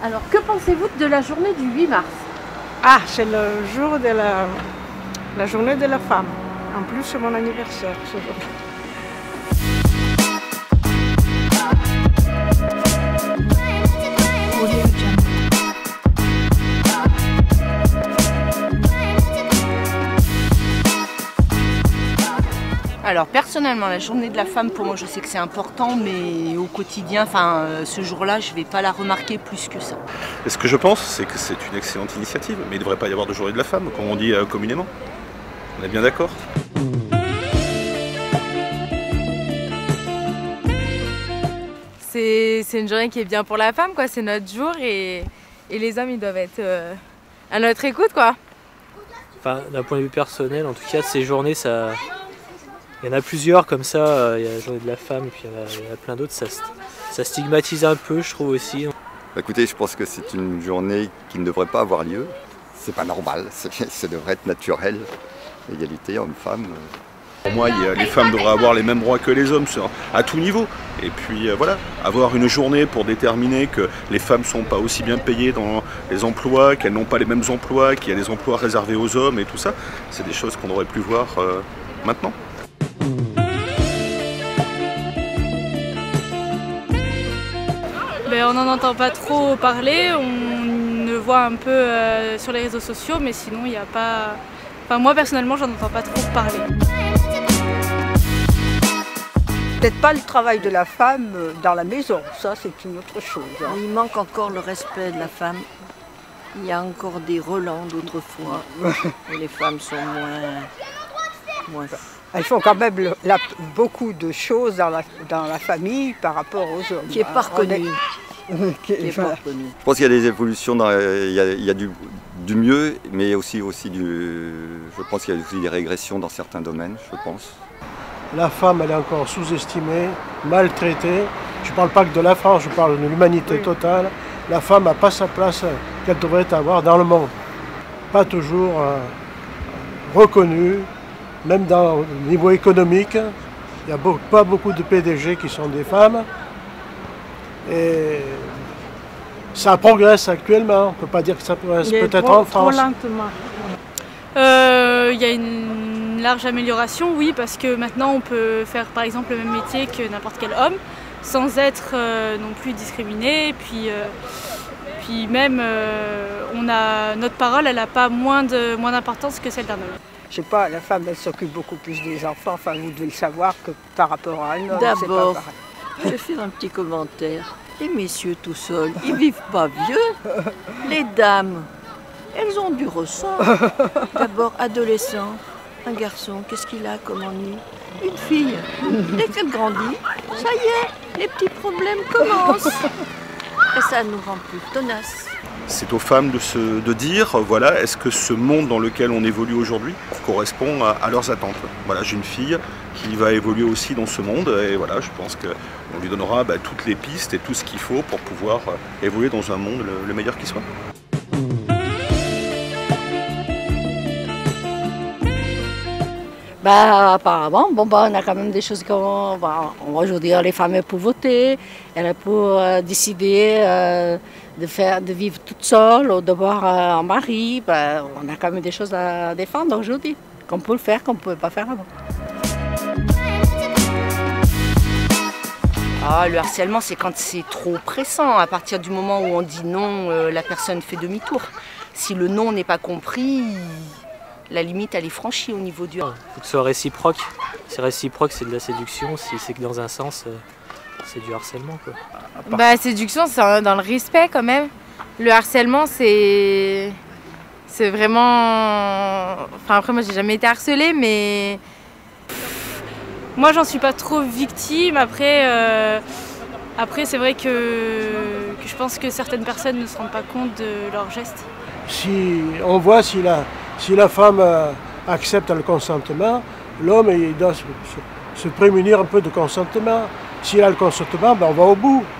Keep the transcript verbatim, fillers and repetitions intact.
Alors, que pensez-vous de la journée du huit mars? Ah, c'est le jour de la, la journée de la femme. En plus, c'est mon anniversaire ce jour. Alors personnellement, la journée de la femme, pour moi, je sais que c'est important, mais au quotidien, enfin, euh, ce jour-là, je ne vais pas la remarquer plus que ça. Et ce que je pense, c'est que c'est une excellente initiative, mais il ne devrait pas y avoir de journée de la femme, comme on dit euh, communément. On est bien d'accord? C'est une journée qui est bien pour la femme, quoi. C'est notre jour et, et les hommes, ils doivent être euh, à notre écoute, quoi. Enfin, d'un point de vue personnel, en tout cas, ces journées, ça... il y en a plusieurs comme ça. Il y a la journée de la femme et puis il y en a, il y en a plein d'autres. Ça, ça stigmatise un peu, je trouve aussi. Écoutez, je pense que c'est une journée qui ne devrait pas avoir lieu. C'est pas normal, ça devrait être naturel. Égalité homme-femme. Pour moi, il y a, les femmes devraient avoir les mêmes droits que les hommes à tout niveau. Et puis euh, voilà, avoir une journée pour déterminer que les femmes ne sont pas aussi bien payées dans les emplois, qu'elles n'ont pas les mêmes emplois, qu'il y a des emplois réservés aux hommes et tout ça, c'est des choses qu'on n'aurait plus voir euh, maintenant. Ben, on n'en entend pas trop parler, on le voit un peu euh, sur les réseaux sociaux, mais sinon il n'y a pas... Enfin moi personnellement, j'en entends pas trop parler. Peut-être pas le travail de la femme dans la maison, ça c'est une autre chose. Hein. Il manque encore le respect de la femme. Il y a encore des relents d'autrefois, où les femmes sont moins... moins... Elles font quand même le, la, beaucoup de choses dans la, dans la famille par rapport aux hommes. Qui n'est pas reconnu. Qui est pas reconnu. Je pense qu'il y a des évolutions, dans, il y a, il y a du, du mieux, mais aussi, aussi du... Je pense qu'il y a aussi des régressions dans certains domaines, je pense. La femme, elle est encore sous-estimée, maltraitée. Je ne parle pas que de la France, je parle de l'humanité oui. totale. La femme n'a pas sa place qu'elle devrait avoir dans le monde. Pas toujours euh, reconnue, même dans, au niveau économique. Il n'y a beau, pas beaucoup de P D G qui sont des femmes. Et ça progresse actuellement. On ne peut pas dire que ça progresse peut-être en France. Trop lentement. Euh, il y a une large amélioration, oui, parce que maintenant on peut faire par exemple le même métier que n'importe quel homme, sans être euh, non plus discriminé. Puis, euh, puis même, euh, on a, notre parole, elle n'a pas moins de, moins d'importance que celle d'un homme. Je sais pas, la femme, elle s'occupe beaucoup plus des enfants, enfin vous devez le savoir, que par rapport à un homme. D'abord, je vais faire un petit commentaire. Les messieurs tout seuls, ils vivent pas vieux. Les dames, elles ont du ressort. D'abord, adolescent, un garçon, qu'est-ce qu'il a comme ennui? Une fille. Dès qu'elle grandit, ça y est, les petits problèmes commencent. Et ça nous rend plus tenaces. C'est aux femmes de, se, de dire, voilà, est-ce que ce monde dans lequel on évolue aujourd'hui correspond à, à leurs attentes. Voilà, j'ai une fille qui va évoluer aussi dans ce monde et voilà, je pense qu'on lui donnera bah, toutes les pistes et tout ce qu'il faut pour pouvoir euh, évoluer dans un monde le, le meilleur qui soit. Bah, apparemment, bon, bah, on a quand même des choses comme, bah, on va dire, les femmes peuvent voter, elles peuvent euh, décider euh, de, faire, de vivre toute seule ou d'avoir euh, un mari. Bah, on a quand même des choses à défendre aujourd'hui, qu'on peut le faire, qu'on ne pouvait pas faire avant. Ah, le harcèlement, c'est quand c'est trop pressant. À partir du moment où on dit non, euh, la personne fait demi-tour. Si le non n'est pas compris, la limite, elle est franchie au niveau du... Il faut que ce soit réciproque. Si c'est réciproque, c'est de la séduction. Si c'est que dans un sens, c'est du harcèlement, quoi. Bah, séduction, c'est dans le respect quand même. Le harcèlement, c'est... C'est vraiment... Enfin, après, moi, j'ai jamais été harcelée, mais... Moi, j'en suis pas trop victime. Après, euh... après c'est vrai que... que je pense que certaines personnes ne se rendent pas compte de leurs gestes. Si on voit si la, si la femme euh, accepte le consentement, l'homme il doit se, se, se prémunir un peu de consentement. S'il a le consentement, ben on va au bout.